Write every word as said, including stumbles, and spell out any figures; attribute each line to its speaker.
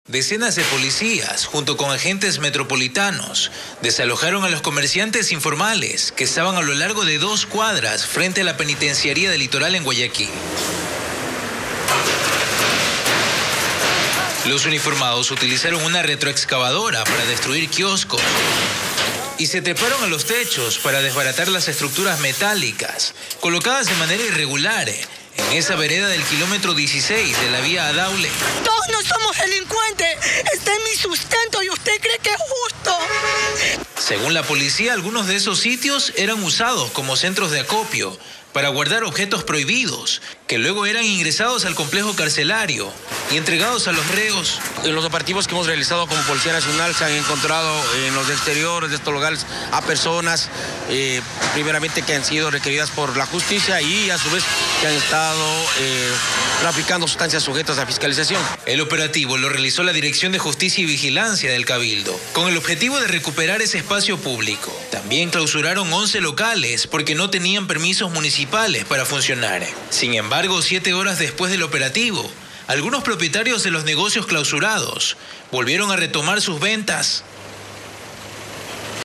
Speaker 1: Decenas de policías, junto con agentes metropolitanos, desalojaron a los comerciantes informales que estaban a lo largo de dos cuadras frente a la penitenciaría del Litoral en Guayaquil. Los uniformados utilizaron una retroexcavadora para destruir kioscos y se treparon a los techos para desbaratar las estructuras metálicas colocadas de manera irregular en esa vereda del kilómetro dieciséis de la vía Adaule.
Speaker 2: Todos no somos delincuentes, está en mi sustento y usted cree que es justo.
Speaker 1: Según la policía, algunos de esos sitios eran usados como centros de acopio para guardar objetos prohibidos, que luego eran ingresados al complejo carcelario y entregados a los reos.
Speaker 3: En los operativos que hemos realizado como Policía Nacional se han encontrado en los exteriores de estos locales a personas, eh, primeramente que han sido requeridas por la justicia y a su vez que han estado eh, traficando sustancias sujetas a fiscalización.
Speaker 1: El operativo lo realizó la Dirección de Justicia y Vigilancia del Cabildo, con el objetivo de recuperar ese espacio público. También clausuraron once locales porque no tenían permisos municipales para funcionar. Sin embargo, siete horas después del operativo, algunos propietarios de los negocios clausurados volvieron a retomar sus ventas.